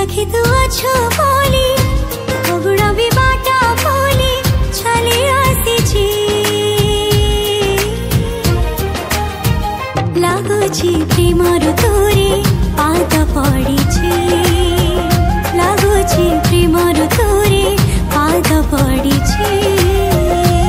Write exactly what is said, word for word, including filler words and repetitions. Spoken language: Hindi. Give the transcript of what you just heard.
पाखी तू अछो बोली फगुण भी बाटा बोली चली आसी लगुची प्रेम ऋतुरे पाद पड़ी।